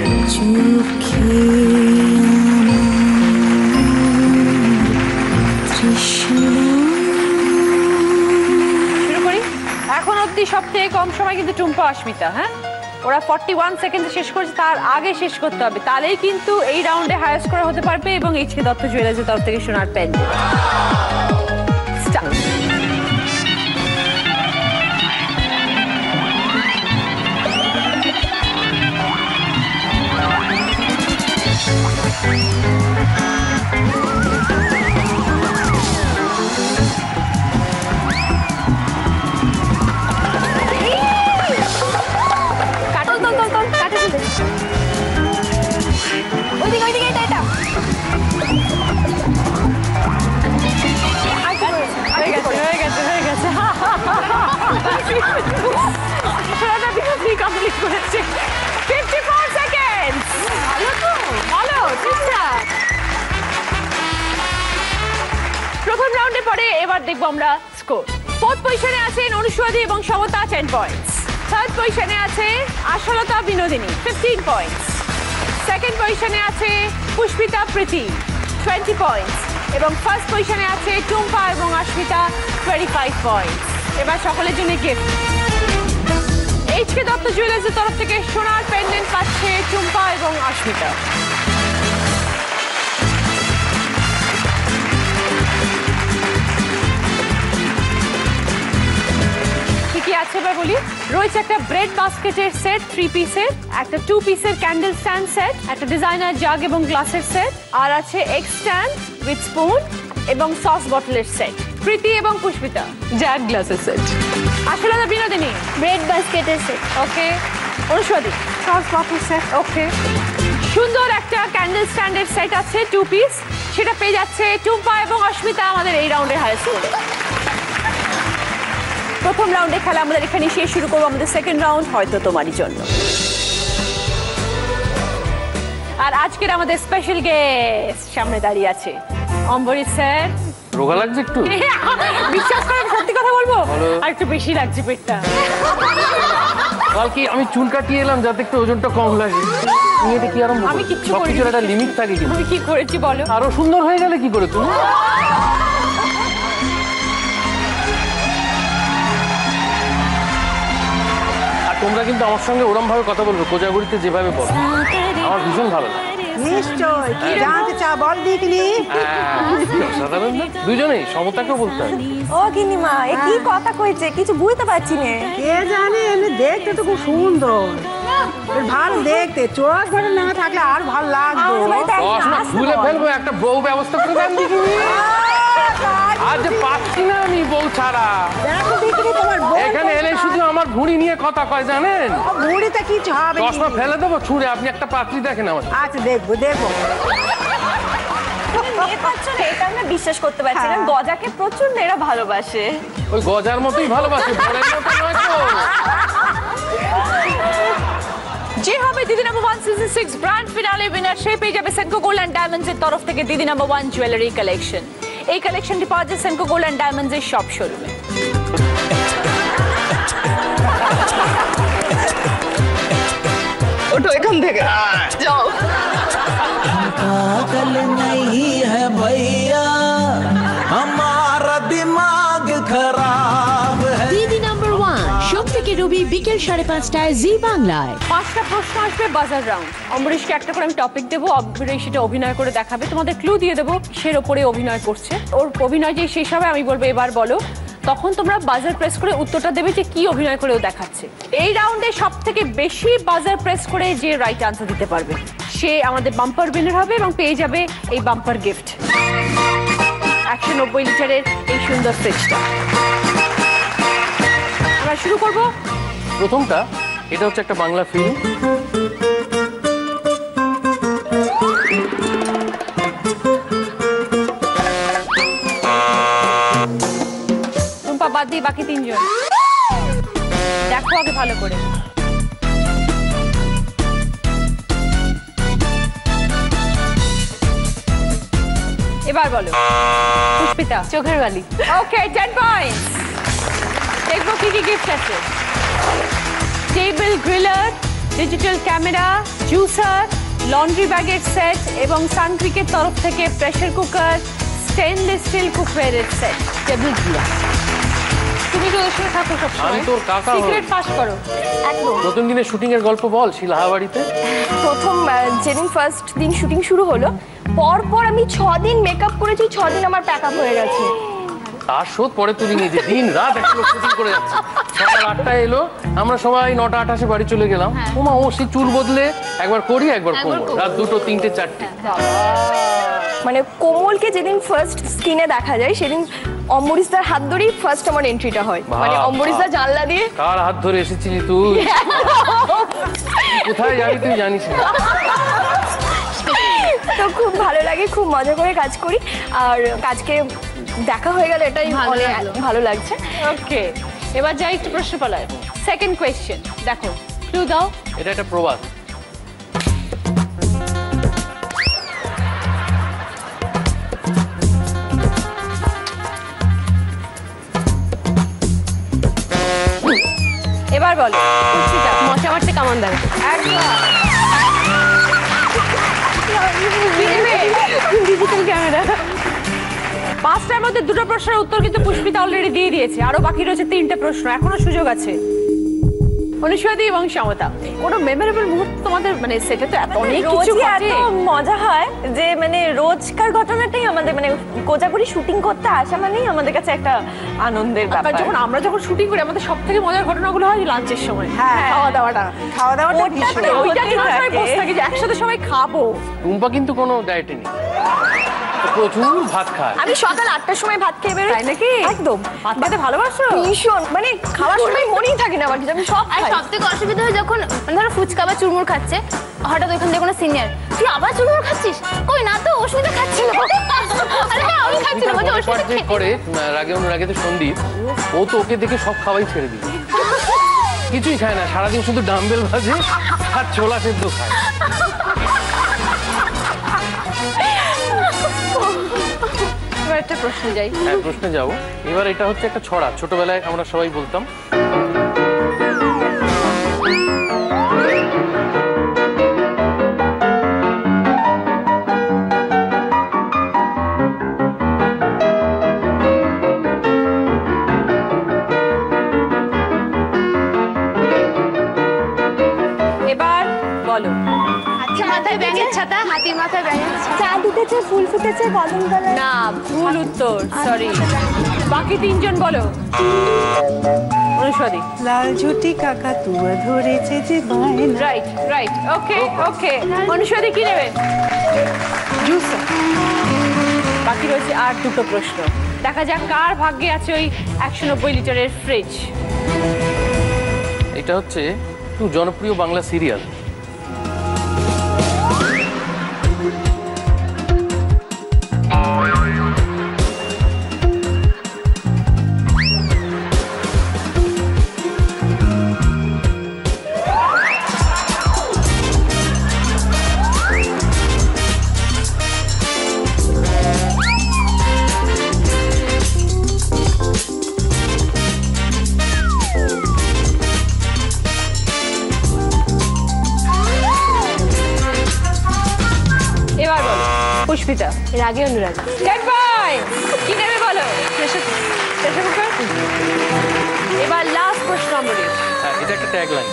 B: শুরু করি। এখন অবধি সব থেকে কম সময় কিন্তু টুম্পা অস্মিতা। হ্যাঁ, ওরা ফর্টি ওয়ান সেকেন্ডে শেষ করেছে, তার আগে শেষ করতে হবে, তাহলেই কিন্তু এই রাউন্ডে হায়ার স্কোর হতে পারবে এবং এইচকে দত্ত জুয়েলার্সের তরফ থেকে সোনার পেন। কমপ্লিট করেছে ফিফটি ফোর সেকেন্ড। ভালো তো, ভালো, ঠিকঠাক। প্রথম রাউন্ডে পরে এবার দেখবো আমরা স্কোর। ফোর্থ পজিশনে আছেন অনুষ্বাদী এবং সমতা টেন পয়েন্টস। থার্ড পজিশনে আছে Ashalata Binodini fifteen points. Second পজিশনে আছে পুষ্পিতা প্রীতি টোয়েন্টি পয়েন্টস এবং ফার্স্ট পজিশনে আছে টুম্পা এবং অস্মিতা টোয়েন্টি ফাইভ পয়েন্টস। এবার সকলের জন্য গিফট। এইচকে দত্ত জুয়েলার্সের তরফ থেকে সোনার পেন্ডেন্ট পাচ্ছে টুম্পা এবং অস্মিতা। কি কি আছে এবার বলি। রয়েছে একটা ব্রেড বাস্কেটের সেট থ্রি পিসের, একটা টু পিসের ক্যান্ডেল স্ট্যান্ড সেট, একটা ডিজাইনার জাগ এবং গ্লাসের সেট, আর আছে এগ স্ট্যান্ড উইথ স্পুন এবং সস বটলের সেট। প্রীতি এবং পুষ্পিতা
F: জাগ গ্লাসের সেট।
B: আশালতা বিনোদিনী
H: ব্রেড বাস্কেটের সেট।
B: ওকে। অনুষ্বাদী
D: সস বটল সেট।
B: ওকে। সুন্দর একটা ক্যান্ডেল স্ট্যান্ডের সেট আছে টু পিস, সেটা পেয়ে যাচ্ছে টুম্পা এবং অস্মিতা আমাদের এই রাউন্ডে হায়ার স্কোরে। প্রথম রাউন্ডে খেলা আমাদের এখানে শেষ, শুরু করবো আমাদের সেকেন্ড রাউন্ড, হয়তো তোমারই জন্য। আর আজকের আমাদের স্পেশাল গেস্ট সামনে দাঁড়িয়ে আছে অম্বরীশ স্যার।
I: রোগা লাগছে একটু?
B: বিশ্বাস করেন সত্যি কথা বলবো, আর একটু বেশি লাগছে পেটটা।
I: কালকে আমি চুল কাটিয়ে এলাম যাতে একটু ওজনটা কম লাগে। এটা কি আরম্ভ?
B: আমি কিচ্ছু
I: সব কিছুর একটা লিমিট থাকে কিন্তু।
B: আমি কি করেছি বলো?
I: আরো সুন্দর হয়ে গেলে কি করে তুমি? আর তোমরা কিন্তু আমার সঙ্গে ওরম ভাবে কথা বলবে, কোজাগরিতে যেভাবে বলো আমার ভীষণ ভালো লাগে।
D: নিশ্চয়, কি জানতে চা বল দেখলি?
I: সাধারণ দুজনেই, সমতাকেও বলতে হয়।
E: ও গিনিমা, এ কি কথা কইছে কিছু বুঝতে পারছি না।
D: কে জানে, এমনি দেখতে তো খুব সুন্দর, বেশ ভালো দেখতে, চোখ ঘরে না থাকলে আর ভালো লাগতো।
I: ভুলে ফেলবো, একটা বউ ব্যবস্থা করে দেন দেখি। আর যে পাচ্ছি না আমি বউ ছাড়া।
D: দেখো দেখি তোমার বউ
I: এখানে এলে শুধু আমার ভুঁড়ি নিয়ে কথা কয় জানেন।
D: ভুঁড়িতে কিছু হবে না।
I: চশমা ফেলে দেবো ছুঁড়ে, আপনি একটা পাত্রী দেখেন আমার।
D: আচ্ছা দেখবো দেখবো।
E: এটা আমরা বিশ্বাস করতে পারছি না, গজাকে প্রচন্ড এরা ভালোবাসে।
I: ওই গজার মতোই ভালোবাসে, বরের মতো নয় তো।
B: যে হবে Didi number one season six grand finale winner, সে পেয়ে যাবে সেনকো গোল্ড অ্যান্ড ডায়মন্ডস এর তরফ থেকে দিদি নাম্বার ওয়ান জুয়েলারি কালেকশন। এই কালেকশনটি পাওয়া যায় সেনকো গোল্ড অ্যান্ড ডায়মন্ডস এর সব শোরুমে।
F: ওঠো এখান থেকে, যাও।
C: पागल नहीं है भैया, हमारा दिमाग खराब है।
J: দিদি নাম্বার ওয়ান সোম থেকে রবি বিকেল সাড়ে পাঁচটায় জি বাংলায়।
B: পাঁচটা প্রশ্ন আসবে বাজার রাউন্ড। অম্বরীশকে একটা করে আমি টপিক দেবো, অম্বরীশ সেটা অভিনয় করে দেখাবে, তোমাদের ক্লু দিয়ে দেবো সের ওপরে অভিনয় করছে। ওর অভিনয় যে শেষ হবে আমি বলবো এবার বলো, তখন তোমরা বাজার প্রেস করে উত্তরটা দেবে যে কি অভিনয় করেও দেখাচ্ছে। এই রাউন্ডে সব থেকে বেশি বাজার প্রেস করে যে রাইট আনসার দিতে পারবে সে আমাদের বাম্পার উইনার হবে এবং পেয়ে যাবে এই বাম্পার গিফট, একশো নব্বই লিটারের এই সুন্দর ফ্রিজটা। আমরা শুরু করব।
I: প্রথমটা এটা হচ্ছে একটা বাংলা ফিল্ম,
B: টুম্পা বাদ দিয়ে বাকি তিনজন দেখো আগে ভালো করে। এবার বলো পুষ্পিতা।
F: চোখের বালি।
B: Okay, ten points. দেখবো কি কি গিফট আছে। Table griller, digital camera, juicer, laundry ব্যাগের সেট এবং সানক্রিকের তরফ থেকে প্রেসার কুকার, স্টেনলেস স্টিল কুকওয়্যারের সেট।
F: Table griller.
B: তুমি তো ওর সাথে থাকো সবসময়,
I: আমি তোর কাকা হই।
B: সিক্রেট ফাঁস করো।
E: একদম।
I: প্রথম দিনের শুটিং এর গল্প বল শিলাহাবাড়িতে।
E: প্রথম আহ, যেদিন ফার্স্ট দিন শুটিং শুরু হলো, পরপর আমি ছ দিন মেকআপ করেছি, ছ দিন আমার প্যাকআপ হয়ে গেছে।
I: তার শোধ পরে তুলি নিয়েছে, দিন রাত একটা লোক শুটিং করে যাচ্ছে। সকাল আটটায় এলো, আমরা সবাই নটা আঠাশে বাড়ি চলে গেলাম। ওমা ও সেই চুল বদলে একবার করি একবার কোমর, রাত দুটো তিনটে চারটে।
E: মানে কোমলকে যেদিন ফার্স্ট স্ক্রিনে দেখা যায় সেদিন অম্বরীশদার হাত ধরেই ফার্স্ট আমার এন্ট্রিটা হয়। মানে অম্বরীশদা জানলা দিয়ে।
I: কার হাত ধরে এসেছিলি তুই? কোথায় যাবি তুই জানিস না।
E: তো খুব ভালো লাগে, খুব মজা করে কাজ করি, আর কাজকে দেখা হয়ে গেল এটাই অনেক ভালো লাগছে।
B: ওকে, এবার যাই একটু প্রশ্ন পালায়। সেকেন্ড কোয়েশ্চেন, দেখো ক্লু দাও।
I: এটা একটা প্রবাদ।
B: এবার বলো পুষ্পিতা।
F: মশা মারতে কামান দেবে।
B: Digital camera. পাঁচটার মধ্যে দুটো প্রশ্নের উত্তর কিন্তু পুষ্পিতা অলরেডি দিয়ে দিয়েছে, আরো বাকি রয়েছে তিনটে প্রশ্ন, এখনো সুযোগ আছে। অনুষ্বাদি এবং সমতা, কোনো মেমোরেবল মুহূর্ত তোমাদের মানে সেটা তো এত অনেক কিছু ঘটে,
E: এত মজা হয় যে মানে রোজকার ঘটনাটাই আমাদের মানে কোজাগরি শুটিং করতে আসা মানেই আমাদের কাছে একটা আনন্দের ব্যাপার।
B: যখন আমরা যখন শুটিং করি আমাদের সব থেকে মজার ঘটনাগুলো হয় লাঞ্চের সময়।
D: হ্যাঁ,
B: খাওয়া দাওয়াটা
D: খাওয়া দাওয়াটা ভীষণ।
B: ওইটা কি সবাই বসে থাকে যে একসাথে সবাই খাবো।
I: টুম্পা কিন্তু কোনো ডায়েটে নেই, প্রচুর ভাত খায়।
E: আমি সকাল আটটার সময় ভাত খেয়ে বেরোই।
B: তাই নাকি?
E: একদম।
B: ভাত খেতে ভালোবাসো?
E: ভীষণ, মানে খাওয়ার সময় মনেই থাকে না আমার কিছু, আমি সব
G: আর
E: খাই।
G: সব থেকে অসুবিধা হয় যখন মানে ধরো ফুচকা বা চুরমুর খাচ্ছে, হঠাৎ ওইখান থেকে কোনো সিনিয়র, তুই আবার চুরমুর খাচ্ছিস? কই না তো, ওর সাথে খাচ্ছিল। আরে হ্যাঁ আমি খাচ্ছিলাম, বলছে ওর সাথে খেতে।
I: করে রাগে অনুরাগে তো সন্দীপ, ও তো ওকে দেখে সব খাওয়াই ছেড়ে দিল, কিছুই খায় না, সারাদিন শুধু ডাম্বেল ভাজে আর ছোলা সেদ্ধ খায়।
B: এবার একটা প্রশ্ন যাই।
I: হ্যাঁ প্রশ্নে যাবো। এবার এটা হচ্ছে একটা ছড়া, ছোটবেলায় আমরা সবাই বলতাম।
B: এবার বলো।
G: হাতির মাথায় ব্যাঙের ছাতা, হাতির মাথায় ব্যাঙের ছাতা।
E: চাঁদ উঠেছে, ফুল ফুটেছে, কদম তলায়।
B: না, ভুল উত্তর, সরি। বাকি তিনজন বলো। অনুষ্বাদি।
D: লাল ঝুটি কাকা তুয়া ধরেছে যে বায়না।
B: রাইট রাইট, ওকে ওকে। অনুষ্বাদি কি নেবে? জুস। বাকি রয়েছে আর দুটো প্রশ্ন, দেখা যাক কার ভাগ্যে আছে ওই একশো নব্বই লিটারের ফ্রিজ।
I: এটা হচ্ছে খুব জনপ্রিয় বাংলা সিরিয়াল।
B: পুষ্পিতা।
F: এর আগে অনুরাগ।
B: Ten points. কি নেবে বলো? Pressure cooker. এবার লাস্ট প্রশ্ন নম্বরে
I: হ্যাঁ এটা একটা ট্যাগলাইন।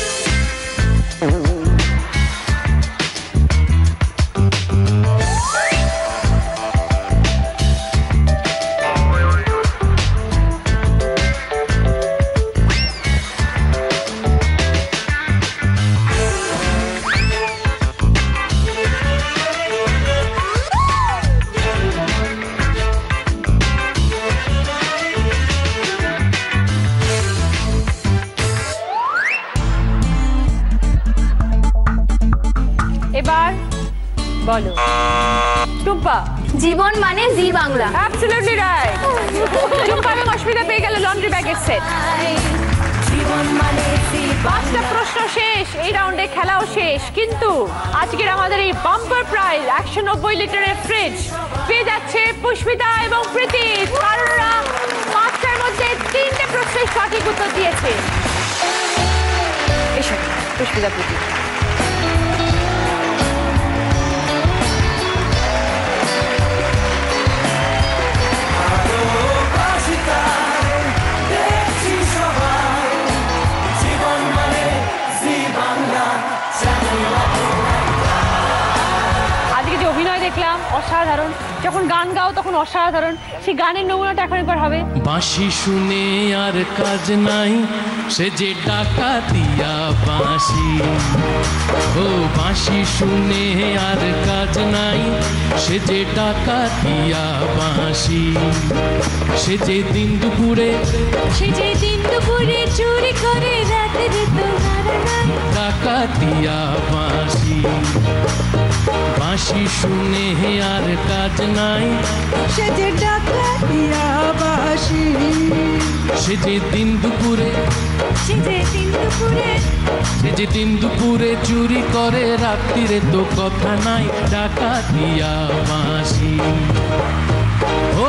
B: এবার বলো টুম্পা।
H: জীবন মানে Zee Bangla.
B: Absolutely right. Tumpa এবং অস্মিতা পেয়ে গেল লন্ড্রি ব্যাগের সেট। পাঁচটা প্রশ্ন শেষ, এই রাউন্ডে খেলাও শেষ, কিন্তু আজকের আমাদের এই বাম্পার প্রাইজ একশো নব্বই লিটারের ফ্রিজ পেয়ে যাচ্ছে পুষ্পিতা এবং প্রীতি, কারণ ওরা পাঁচটার মধ্যে তিনটে প্রশ্নের সঠিক উত্তর দিয়েছে। এসো পুষ্পিতা, প্রীতি। দেখলাম অসাধারণ, যখন গান গাও তখন অসাধারণ, সেই গানের নমুনাটা এখন একবার হবে।
C: বাঁশি শুনে আর কাজ নাই, সে যে টাকা দিয়া বাঁশি। ও বাঁশি শুনে আর কাজ নাই, সে যে টাকা দিয়া বাঁশি। সে যে দিন দুপুরে
A: সে যে দিন দুপুরে চুরি করে রাতে
C: টাকা দিয়া বাঁশি। বাঁশি শুনে আর কাজ নাই,
A: সে যে টাকা দিয়া বাঁশি।
C: সে যে দিন দুপুরে
A: সে যে দিন দুপুরে
C: সে যে দিন দুপুরে চুরি করে রাত্রিরে তো কথা নাই টাকা দিয়া বাঁশি। ও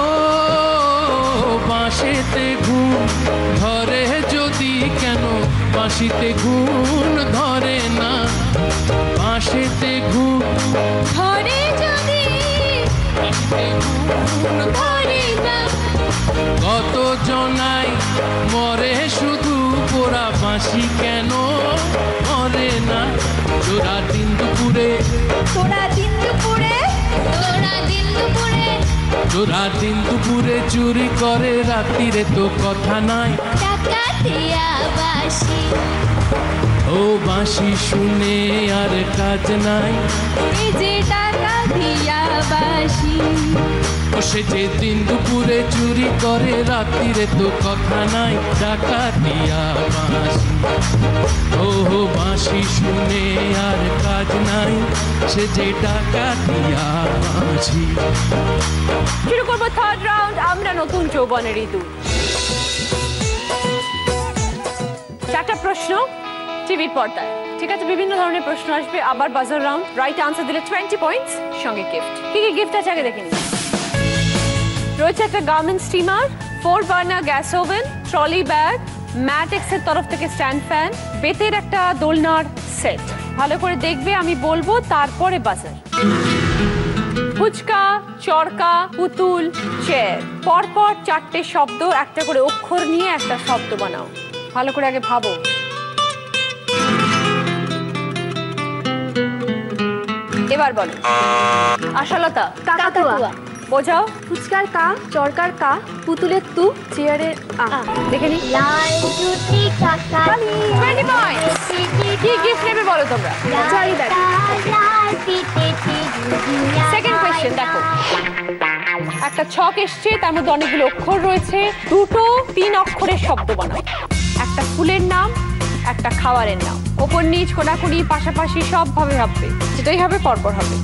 C: বাঁশিতে ঘুম ধরে যদি কেন বাঁশিতে ঘুম ধরে না। বাঁশিতে ঘুম
A: ধরে যদি ধরে না।
C: কত জনাই মরে শুধু পোড়া বাঁশি কেন মরে না। তোরা দিন দুপুরে
A: তোরা দিন দুপুরে তোরা দিন দুপুরে
C: তোরা দিন দুপুরে চুরি করে রাত্রিরে তো কথা নাই
A: টাকা দিয়া বাঁশি।
C: ও বাঁশি শুনে আর কাজ নাই,
A: এই যে টাকা দিয়া বাঁশি।
C: ও সে যে দিন দুপুরে চুরি করে রাত্রিরে তো কথা নাই টাকা দিয়া বাঁশি। ও বাঁশি শুনে আর কাজ নাই, সে যে টাকা দিয়া বাঁশি।
B: শুরু করবো থার্ড রাউন্ড, আমরা নতুন যৌবনের ঋতু। চারটা প্রশ্ন টিভির পর্দায়, ঠিক আছে? বিভিন্ন ধরনের প্রশ্ন আসবে, আবার বাজার রাউন্ড। রাইট আনসার দিলে টোয়েন্টি পয়েন্টস, সঙ্গে গিফট। কি কি গিফট আছে আগে দেখে নিন। রয়েছে একটা garment steamer, four burner gas oven, trolley bag, Matex এর তরফ থেকে স্ট্যান্ড ফ্যান, বেতের একটা দোলনার সেট। ভালো করে দেখবে, আমি বলবো তারপরে বাজার। ফুচকা, চরকা, পুতুল, চেয়ার, পরপর চারটে শব্দ, একটা করে অক্ষর নিয়ে একটা শব্দ বানাও। ভালো করে আগে ভাবো। এবার বলো। আশালতা,
H: কাকাতুয়া।
B: বোঝাও।
H: ফুচকার কা, চরকার কা, পুতুলের তু, চেয়ারের আ।
B: দেখে নি।
H: লাল টুটি কাকা
B: টোয়েন্টি পয়েন্টস। কি গিফট নেবে বলো তোমরা?
H: জরি ব্যাগ।
B: সেকেন্ড কোয়েশ্চেন দেখো, একটা ছক এসছে, তার মধ্যে অনেকগুলো অক্ষর রয়েছে, দুটো তিন অক্ষরের শব্দ বানাও। একটা ফুলের নাম, একটা খাবারের নাম, ওপর নিচ কোনাকুনি পাশাপাশি সব ভাবে ভাববে, যেটাই হবে পরপর হবে।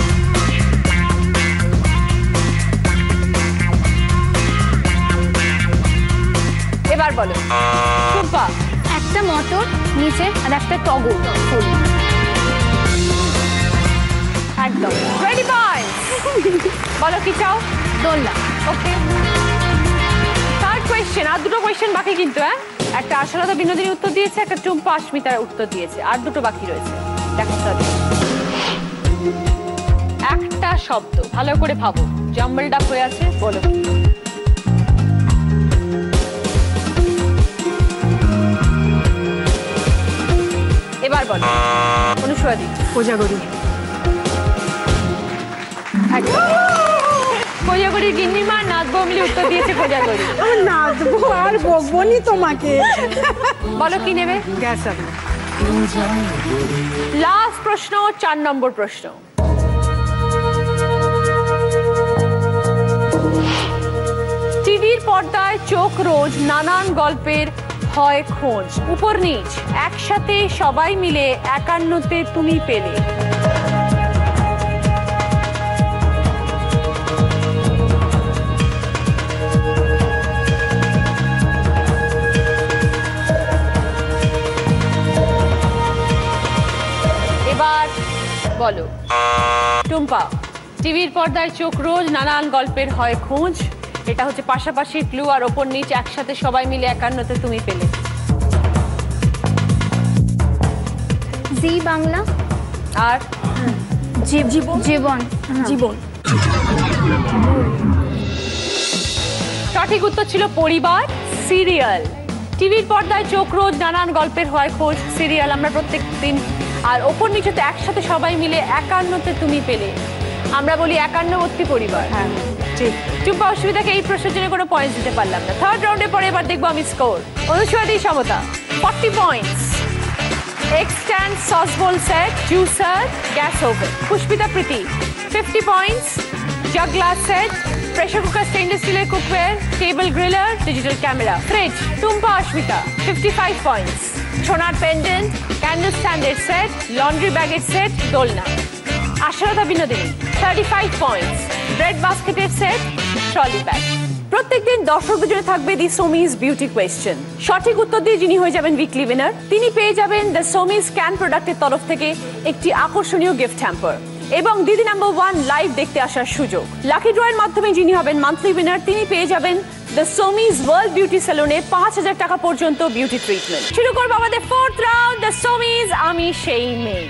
B: এবার বলো টুম্পা।
G: একটা মটর নিচে আর একটা টগর ফুল।
B: একদম টোয়েন্টি পয়েন্টস। বলো কি চাও?
G: দোলনা।
B: ওকে, থার্ড কোয়েশ্চেন। আর দুটো কোয়েশ্চেন বাকি কিন্তু, হ্যাঁ? একটা আশালতা বিনোদিনী উত্তর দিয়েছে, একটা টুম্পা অস্মিতার উত্তর দিয়েছে, আর দুটো বাকি রয়েছে। দেখো একটা শব্দ, ভালো করে ভাবো, জাম্বলড আপ হয়ে আছে, বলো। এবার বলো অনুসুয়াদি।
D: কোজাগরি।
B: কোজাগরির গিন্নিমা নাচবো মিলে উত্তর দিয়েছে কোজাগরি।
D: নাচবো আর বকবনি তোমাকে।
B: বলো কি নেবে?
D: Gas oven.
B: লাস্ট প্রশ্ন, চার নম্বর প্রশ্ন। টিভির পর্দায় চোখ রোজ নানান গল্পের হয় খোঁজ, উপর নিচ একসাথে সবাই মিলে একান্নতে তুমি পেলে। এবার বলো টুম্পা। টিভির পর্দায় চোখ রোজ নানান গল্পের হয় খোঁজ, এটা হচ্ছে পাশাপাশি ক্লু, আর ওপর নিচ একসাথে সবাই মিলে একান্নতে তুমি পেলে।
H: জি বাংলা।
B: আর
H: জীবন। জীবন।
B: জীবন। সঠিক উত্তর ছিল পরিবার সিরিয়াল। টিভির পর্দায় চোখ রোজ নানান গল্পের হয় খোঁজ সিরিয়াল আমরা প্রত্যেক দিন, আর ওপর নিচেতে একসাথে সবাই মিলে একান্নতে তুমি পেলে আমরা বলি একান্নবর্তী পরিবার।
D: হ্যাঁ ঠিক।
B: টুম্পা অসুবিধাকে এই প্রশ্নের জন্য কোনো পয়েন্ট দিতে পারলাম না। থার্ড রাউন্ডে পরে এবার দেখবো আমি স্কোর। অনুসুয়াদি Samata forty points, egg stand sauce bowl set, juicer, gas oven. Pushpita Priti fifty points, jug glass set, pressure cooker, stainless স্টিলের cookware, table griller, digital camera, fridge. Tumpa Asmita fifty five points, সোনার পেন্ডেন্ট, ক্যান্ডেল স্ট্যান্ডের সেট, লন্ড্রি ব্যাগের set, দোলনা। Ashalata Binodini thirty five points, bread বাস্কেটের set, trolley bag. প্রত্যেকদিন দর্শকদের জন্য থাকবে দি সোমিজ বিউটি কোয়েশ্চেন। সঠিক উত্তর দিয়ে যিনি হয়ে যাবেন উইকলি উইনার, তিনি পেয়ে যাবেন দ্য সোমিজ ক্যান প্রোডাক্টের তরফ থেকে একটি আকর্ষণীয় গিফট হ্যাম্পার এবং দিদি নাম্বার ওয়ান লাইভ দেখতে আসার সুযোগ। লাকি ড্রয়ের মাধ্যমে যিনি হবেন মান্থলি উইনার, তিনি পেয়ে যাবেন দ্য সোমিজ ওয়ার্ল্ড বিউটি সেলুনে পাঁচ হাজার টাকা পর্যন্ত বিউটি ট্রিটমেন্ট। শুরু করবো আমাদের ফোর্থ রাউন্ড, দ্য সোমিজ আমি সেই মেয়ে।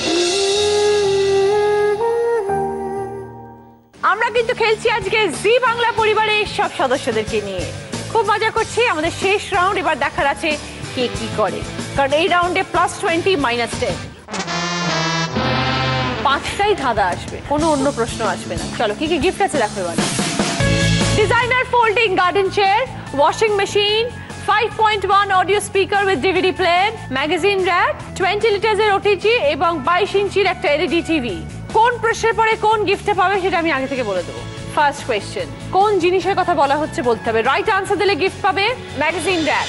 B: আমরা কিন্তু খেলছি আজকে জি বাংলা পরিবারের সব সদস্যদেরকে নিয়ে, খুব মজা করছি। আমাদের শেষ রাউন্ড, এবার দেখার আছে কে কি করে, কারণ এই রাউন্ডে প্লাস টোয়েন্টি মাইনাস টেন, পাঁচটাই ধাঁধা আসবে, কোনো অন্য প্রশ্ন আসবে না। চলো কি কি গিফট আছে দেখো এবার। Designer folding garden chair, washing machine, five point one audio speaker with DVD player, magazine rack, twenty লিটার্সের ওটিজি এবং বাইশ ইঞ্চির একটা এলইডি টিভি। কোন প্রশ্নের পরে কোন গিফটে পাবে সেটা আমি আগে থেকে বলে দেবো। ফার্স্ট কোয়েশ্চেন, কোন জিনিসের কথা বলা হচ্ছে বলতে হবে। রাইট আনসার দিলে গিফট পাবে ম্যাগাজিন র্যাক।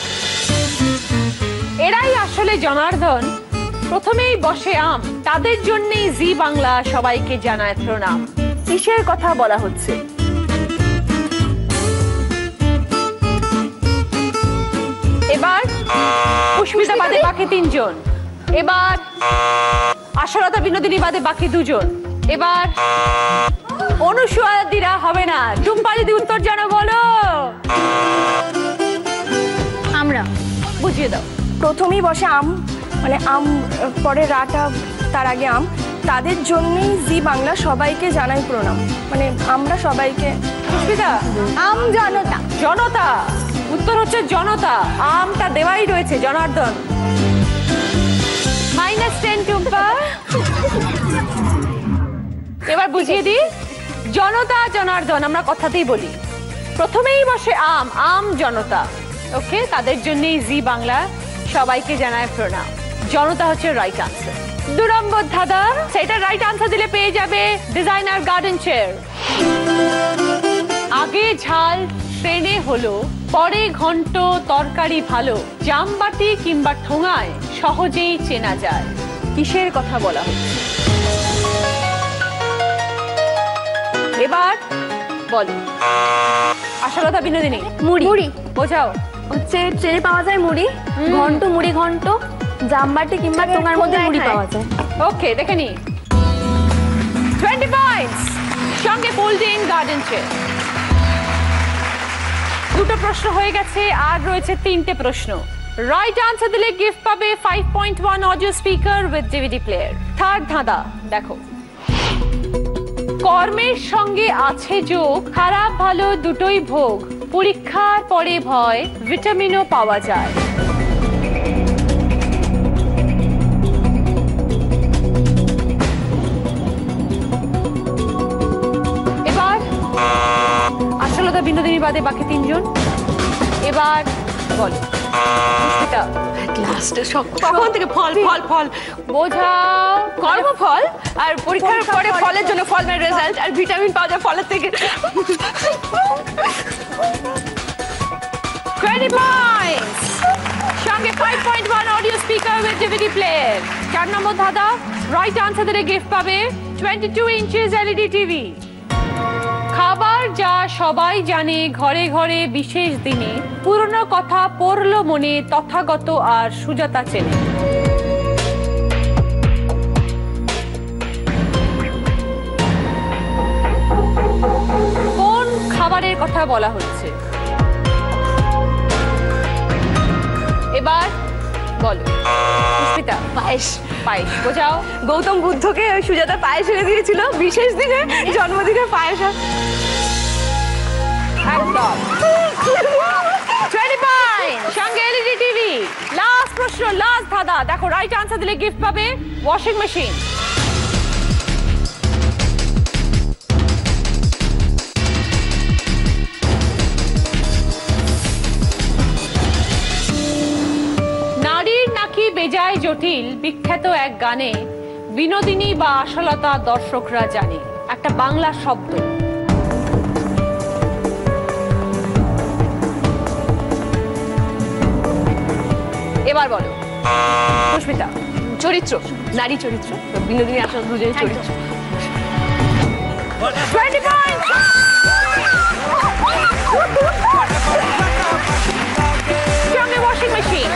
B: এরাই আসলে জনার্দন, প্রথমেই বসে আম, তাদের জন্যই জি বাংলা সবাইকে জানায় প্রণাম। কিসের কথা বলা হচ্ছে? এবার পুষ্পিতা বাদে বাকি তিনজন, এবার আশালতা বিনোদিনী বাদে বাকি দুজন, এবার অনুসুয়াদিরা হবে না। টুম্পা যদি উত্তর জানো বলো।
H: আমরা।
B: বুঝিয়ে দাও।
E: প্রথমেই বসে আম, মানে আম পরে রাটা, তার আগে আম, তাদের জন্যই জি বাংলা সবাইকে জানাই প্রণাম, মানে আমরা সবাইকে।
B: পুষ্পিতা
H: আম জনতা।
B: জনতা, উত্তর হচ্ছে জনতা। আমটা দেওয়াই রয়েছে জনার্দন। Minus ten Tumpa. এবার বুঝিয়ে দিই, জনতা জনার্দন আমরা কথাতেই বলি। প্রথমেই বসে আম, আম জনতা, ওকে, তাদের জন্যই জি বাংলা সবাইকে জানায় প্রণাম। জনতা হচ্ছে রাইট আনসার। দু নম্বর ধাঁধা, সেটা রাইট আনসার দিলে পেয়ে যাবে ডিজাইনার গার্ডেন চেয়ার। আগে ঝাল ট্রেনে হলো, পরে ঘন্ট তরকারি ভালো, জামবাটি কিংবা ঠোঙায় সহজেই চেনা যায়। কিসের কথা বলা হচ্ছে? এবার বলো আশালতা বিনোদিনী।
H: মুড়ি। মুড়ি
B: বোঝাও।
E: হচ্ছে ট্রেনে পাওয়া যায় মুড়ি, ঘন্ট, মুড়ি ঘন্ট, জামবাটি কিংবা টোঙার মধ্যে মুড়ি পাওয়া যায়।
B: ওকে, দেখে নি। টোয়েন্টি পয়েন্টস, সঙ্গে ফোল্ডিং গার্ডেন চেয়ার। দুটো প্রশ্ন হয়ে গেছে, আর রয়েছে তিনটে প্রশ্ন। রাইট আনসার দিলে গিফট পাবে five point one audio speaker with DVD player. Third ধাঁধা দেখো, কর্মের সঙ্গে আছে যোগ, খারাপ ভালো দুটোই ভোগ, পরীক্ষার পরে ভয়, ভিটামিনও পাওয়া যায়। বিনোদিনী বাদে বাকি তিনজন। এবার বলো পুষ্পিতা,
F: লাস্টে সব কখন থেকে ফল ফল ফল
B: বোঝাও।
F: কর্মফল আর পরীক্ষার পরে ফলের জন্য ফল মানে রেজাল্ট, আর ভিটামিন পাওয়া যায় ফলের থেকে।
B: twenty points সঙ্গে five point one audio speaker with DVD player. চার নম্বর ধাঁধা, রাইট আনসার দিলে গিফট পাবে twenty-two ইঞ্চেস এলইডি টিভি। খাবার যা সবাই জানে ঘরে ঘরে বিশেষ দিনে, পুরনো কথা পড়লো মনে তথাগত আর সুজাতা চেনে। কোন খাবারের কথা বলা হচ্ছে? এবার বলো পুষ্পিতা।
F: পায়েস।
B: পায়েস বোঝাও।
F: গৌতম বুদ্ধকে ওই সুজাতা পায়েস এনে দিয়েছিল বিশেষ দিনে, জন্মদিনে পায়েস।
B: একদম twenty points সঙ্গে এলইডি টিভি। লাস্ট প্রশ্ন, লাস্ট ধাঁধা, দেখো রাইট আনসার দিলে গিফট পাবে ওয়াশিং মেশিন। নারীর নাকি বেজায় জটিল বিখ্যাত এক গানে, বিনোদিনী বা আশালতা দর্শকরা জানে, একটা বাংলা শব্দ। এবার বলো পুষ্পিতা।
F: চরিত্র, নারী চরিত্র, বিনোদিনী আসল দুজনের চরিত্র।
B: twenty points সঙ্গে ওয়াশিং মেশিন।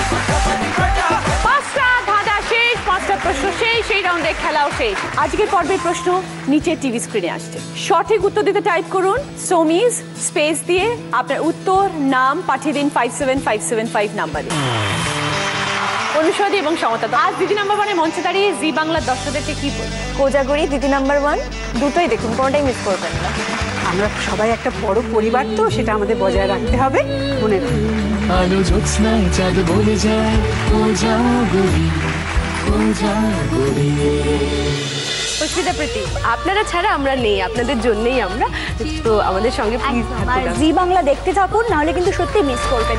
B: পাঁচটা ধাঁধা শেষ, পাঁচটা প্রশ্ন শেষ, সেই রাউন্ডে খেলাও শেষ। আজকের পর্বের প্রশ্ন নিচে টিভি স্ক্রিনে আসছে। সঠিক উত্তর দিতে টাইপ করুন সৌমিজ স্পেস দিয়ে আপনার উত্তর, নাম পাঠিয়ে দিন five seven five seven five নাম্বারে। অনুষদী এবং সমতা, আজ দিদি নাম্বার ওয়ানে মঞ্চে দাঁড়িয়ে জি বাংলার দর্শকদেরকে কি বলবো?
E: কোজাগরি দিদি নাম্বার ওয়ান, দুটোই দেখুন, কোনোটাই মিস করবেন না।
D: আমরা সবাই একটা বড় পরিবার, তো সেটা আমাদের বজায় রাখতে হবে, মনে রাখবেন।
C: আলো জ্যোৎস্নায় চাঁদ বলে যায় কোজাগরি কোজাগরি।
B: পুষ্পিতা প্রীতি,
F: আপনারা ছাড়া আমরা নেই, আপনাদের জন্যই আমরা, তো আমাদের সঙ্গে প্লিজ
E: আর জি বাংলা দেখতে থাকুন, নাহলে কিন্তু সত্যি মিস করবেন।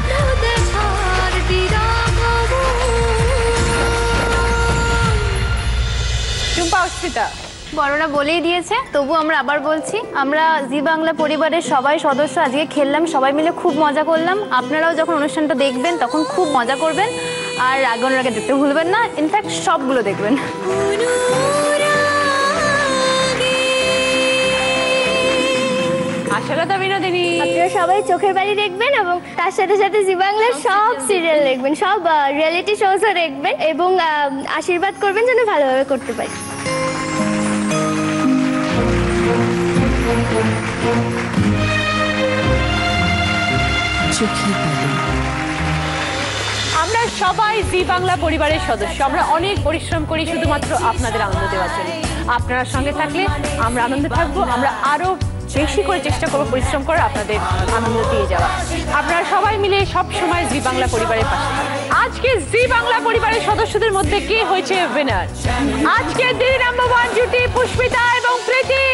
B: চুম্পা অস্মিতা।
G: বড়রা বলেই দিয়েছে, তবু আমরা আবার বলছি, আমরা জি বাংলা পরিবারের সবাই সদস্য আজকে খেললাম, সবাই মিলে খুব মজা করলাম। আপনারাও যখন অনুষ্ঠানটা দেখবেন তখন খুব মজা করবেন, আর আগে ওনাকে দেখতে ভুলবেন না, ইনফ্যাক্ট সবগুলো দেখবেন।
B: আশালতা, বিনোদিনী,
H: আপনারা সবাই চোখের বাড়ি দেখবেন এবং তার সাথে সাথে জি বাংলার সব সিরিয়াল দেখবেন, সব রিয়েলিটি শোজও দেখবেন এবং আহ, আশীর্বাদ করবেন যেন ভালোভাবে করতে পারি।
B: আমরা সবাই জি বাংলা পরিবারের সদস্য, আমরা অনেক পরিশ্রম করি শুধুমাত্র আপনাদের আনন্দ দেওয়ার জন্য। আপনারা সঙ্গে থাকলে আমরা আনন্দে থাকবো, আমরা আরো বেশি করে চেষ্টা করবো পরিশ্রম করে আপনাদের আনন্দ দিয়ে যাওয়া। আপনারা সবাই মিলে সব সময় জি বাংলা পরিবারের পাশে থাকবেন। আজকে জি বাংলা পরিবারের সদস্যদের মধ্যে কে হয়েছে উইনার? আজকে দিদি নাম্বার ওয়ান জুটি পুষ্পিতা এবং প্রীতি।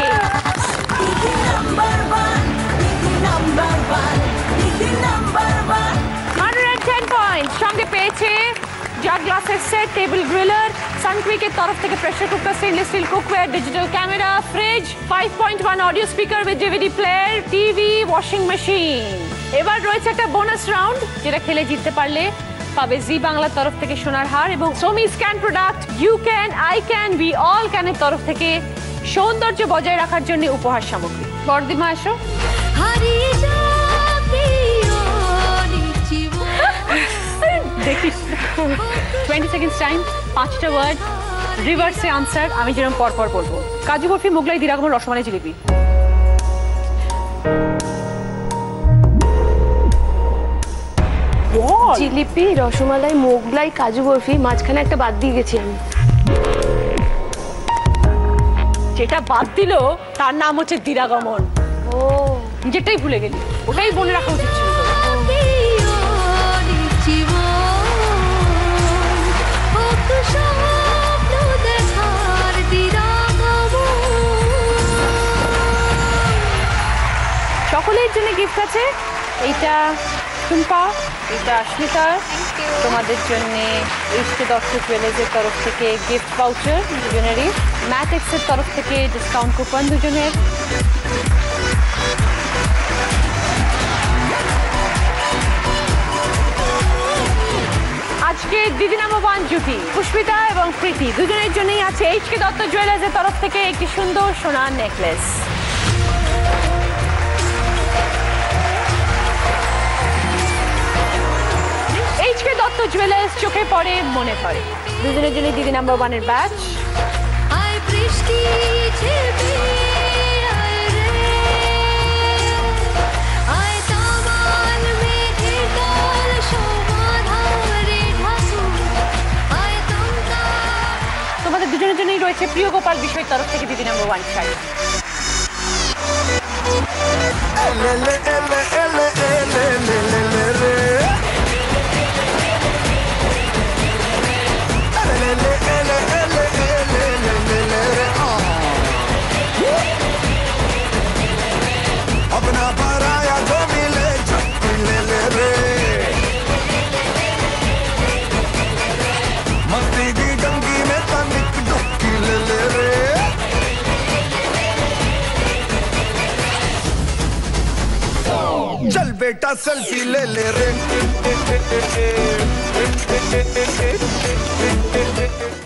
B: একশো দশ পয়েন্ট সঙ্গে পেয়েছে জার গ্লাসের সেট, টেবিল গ্রিলার, সানকুইকের তরফ থেকে pressure cooker, stainless steel cookware, digital camera, fridge, five point one audio speaker with DVD player, TV, washing machine. এবার রয়েছে একটা বোনাস রাউন্ড, যেটা খেলে জিততে পারলে পাবে জি বাংলার তরফ থেকে সোনার হার এবং সোমি স্ক্যান product, you can, I can, we all ক্যানের তরফ থেকে সৌন্দর্য বজায় রাখার জন্য উপহার সামগ্রী। বর্দিমা এসো। দেখিস টোয়েন্টি সেকেন্ডস টাইম, পাঁচটা ওয়ার্ড, রিভার্সে আনসার, আমি যেরকম পরপর বলবো। কাজু বরফি, মোগলাই, দিরাগমন, রসমালাই, জিলিপি।
F: জিলিপি, রসমালাই, মোগলাই, কাজু বরফি, মাঝখানে একটা বাদ দিয়ে গেছি আমি।
B: যেটা বাদ দিল তার নাম হচ্ছে দিরাগমন।
F: ও,
B: যেটাই ভুলে গেলি, ওটাই মনে রাখা উচিত ছিল। সকলের জন্য গিফট আছে। এইটা টুম্পা, এটা অস্মিতা, তোমাদের জন্য এইচকে দত্ত জুয়েলার্সের তরফ থেকে গিফট ভাউচার দুজনেরই, ম্যাথেক্সের তরফ থেকে ডিসকাউন্ট কুপন দুজনের। আজকে দিদি নাম্বার ওয়ান জুটি পুষ্পিতা এবং প্রীতি দুজনের জন্যই আছে এইচকে দত্ত জুয়েলার্সের তরফ থেকে একটি সুন্দর সোনার নেকলেস। এইচকে দত্ত জুয়েলার্স, চোখে পড়ে মনে পড়ে। দুজনের জন্য দিদি নাম্বার ওয়ানের ব্যাচ। তোমাদের দুজনের জন্যই রয়েছে প্রিয় গোপাল বিষয়ের তরফ থেকে দিদি নাম্বার ওয়ান শাড়ি।
K: अपना पराया जो मिले झपकी ले ले रे, मस्ती की डंगी में तनिक डुबकी ले ले रे। चल बेटा सेल्फी ले ले रे।